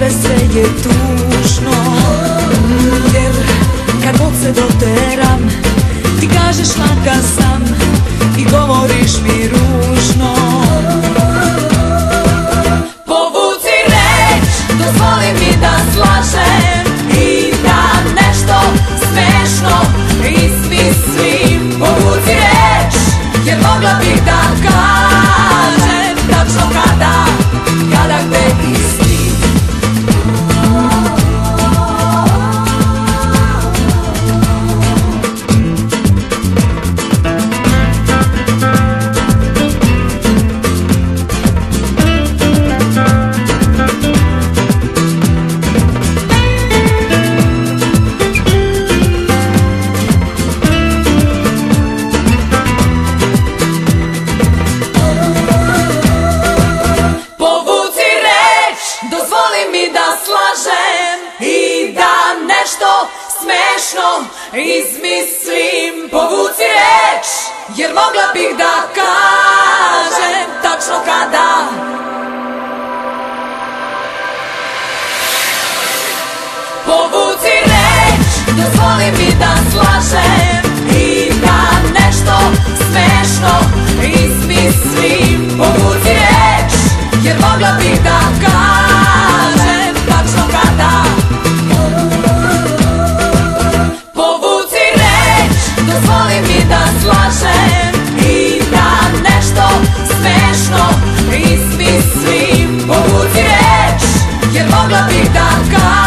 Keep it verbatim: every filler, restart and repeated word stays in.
tebe sve je tužno, jer kad god se doteram ti kažeš laka sam i govoriš mi ružno. Povuci reč, dozvoli mi da slažem i da nešto smešno izmislim. Povuci reč, jer mogla bih da kažem tačno kada, kada gde i s kim. Dozvoli mi da slažem i da nešto smešno izmislim. Povuci reč, jer mogla bih da kažem tačno kada. Povuci reč, dozvoli mi da slažem i da nešto smešno izmislim. Povuci reč, jer mogla bih da kažem tačno kada. Povuci reč, dozvoli mi da slažem i da nešto smešno izmislim. Povuci reč, jer mogla bih da kažem